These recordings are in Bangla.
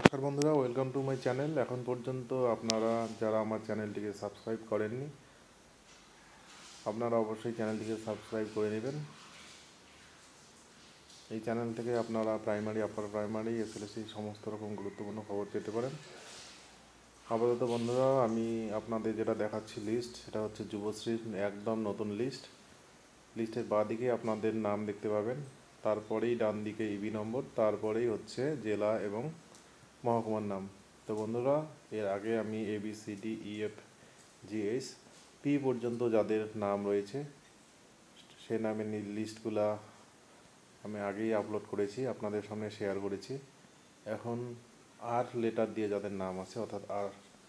নমস্কার বন্ধুরা, ওয়েলকাম টু মাই চ্যানেল। এখন পর্যন্ত আপনারা যারা আমার চ্যানেলটিকে সাবস্ক্রাইব করেননি, আপনারা অবশ্যই চ্যানেলটিকে সাবস্ক্রাইব করে নেবেন। এই চ্যানেল থেকে আপনারা প্রাইমারি, আপার প্রাইমারি, এসএসসি সমস্ত রকম গুরুত্বপূর্ণ খবর পেতে পারেন। আপাতত বন্ধুরা, আমি আপনাদের যেটা দেখাচ্ছি লিস্ট, সেটা হচ্ছে যুবশ্রীর একদম নতুন লিস্টের বাঁ দিকে আপনাদের নাম দেখতে পাবেন, তারপরেই ডান দিকে ইবি নম্বর, তারপরেই হচ্ছে জেলা এবং মহকুমার নাম। তো বন্ধুরা, এর আগে আমি ABCDEFGH পি পর্যন্ত যাদের নাম রয়েছে সে নামের লিস্টগুলা আমি আগেই আপলোড করেছি, আপনাদের সামনে শেয়ার করেছি। এখন আর লেটার দিয়ে যাদের নাম আছে, অর্থাৎ আর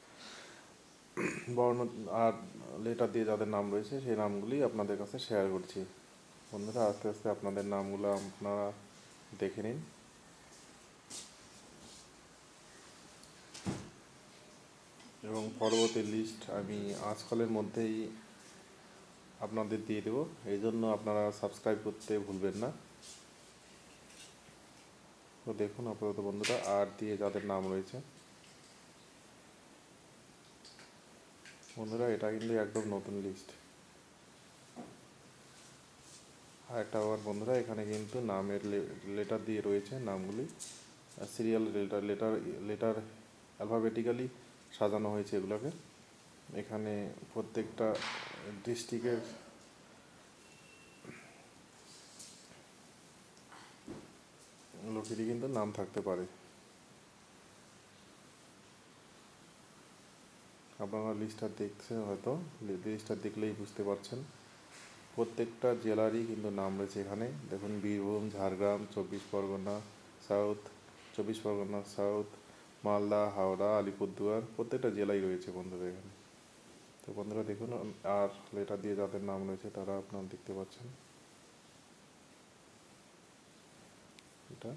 বর্ণ আর লেটার দিয়ে যাদের নাম রয়েছে সেই নামগুলি আপনাদের কাছে শেয়ার করছি। বন্ধুরা, আস্তে আস্তে আপনাদের নামগুলো আপনারা দেখে নিন এবং পরবর্তী লিস্ট আমি আজকালের মধ্যেই আপনাদের দিয়ে দেবো। এই জন্য আপনারা সাবস্ক্রাইব করতে ভুলবেন না। তো দেখুন আপাতত বন্ধুরা, আর দিয়ে যাদের নাম রয়েছে, বন্ধুরা এটা কিন্তু একদম নতুন লিস্ট। আর একটা আবার বন্ধুরা, এখানে কিন্তু নামের লেটার দিয়ে রয়েছে নামগুলি, সিরিয়াল লেটার অ্যালফাবেটিক্যালি সাজানো হয়েছে এগুলোকে। এখানে প্রত্যেকটা ডিস্ট্রিক্টের লোকেরই কিন্তু নাম থাকতে পারে। আপনারা লিস্টটা দেখছেন হয়তো, লিস্টটা দেখলেই বুঝতে পারছেন প্রত্যেকটা জেলারই কিন্তু নাম রয়েছে এখানে। দেখুন, বীরভূম, ঝাড়গ্রাম, 24 পরগনা সাউথ, মালদা, হাওড়া, আলিপুরদুয়ার, প্রত্যেকটা জেলাই রয়েছে বন্ধুরা এখানে। তো বন্ধুরা দেখুন, আর লেটার দিয়ে যাদের নাম রয়েছে তারা আপনারা দেখতে পাচ্ছেন এটা।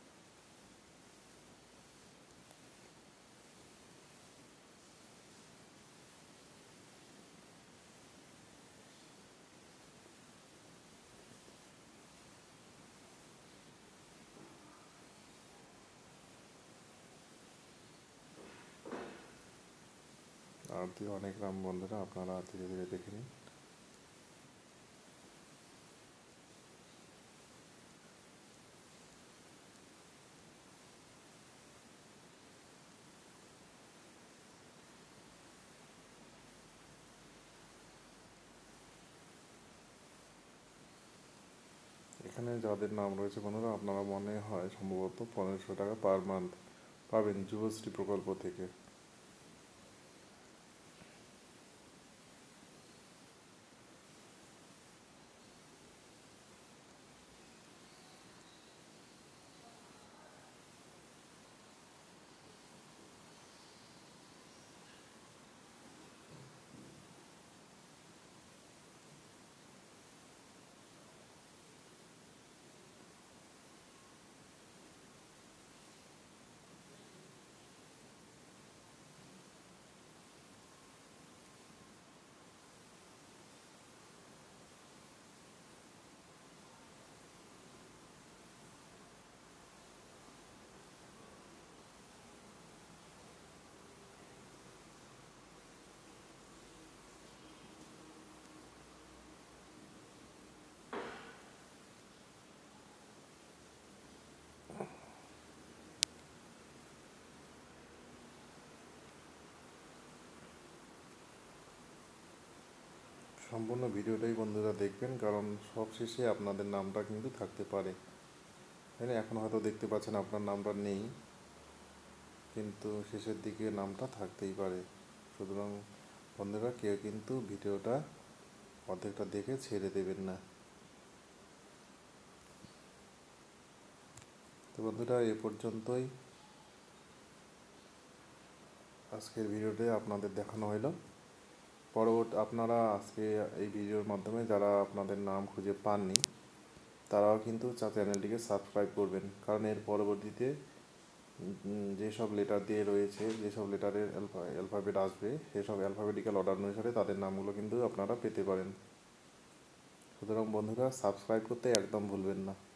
আর দিয়ে অনেক নাম বন্ধুরা, আপনারা ধীরে ধীরে দেখে নিন। এখানে যাদের নাম রয়েছে বন্ধুরা, আপনারা মনে হয় সম্ভবত 1500 টাকা পার মান্থ পাবেন যুবশ্রী প্রকল্প থেকে। সম্পূর্ণ ভিডিওটাই বন্ধুরা দেখবেন, কারণ সব শেষে আপনাদের নামটা কিন্তু থাকতে পারে, তাই না? এখন হয়তো দেখতে পাচ্ছেন আপনার নামটা নেই, কিন্তু শেষের দিকে নামটা থাকতেই পারে। সুতরাং বন্ধুরা, কেউ কিন্তু ভিডিওটা অর্ধেকটা দেখে ছেড়ে দেবেন না। তো বন্ধুরা, এ পর্যন্তই আজকের ভিডিওতে আপনাদের দেখানো হলো। আপনারা আজকে এই ভিডিওর মাধ্যমে যারা আপনাদের নাম খুঁজে পাননি তারাও কিন্তু চ্যানেলটিকে সাবস্ক্রাইব করবেন, কারণ এর পরবর্তীতে যেসব লেটার দিয়ে রয়েছে, যেসব লেটারের অ্যালফাবেট আসবে, সেসব অ্যালফাবেটিক্যাল অর্ডার অনুসারে তাদের নামগুলো কিন্তু আপনারা পেতে পারেন। সুতরাং বন্ধুরা, সাবস্ক্রাইব করতে একদম ভুলবেন না।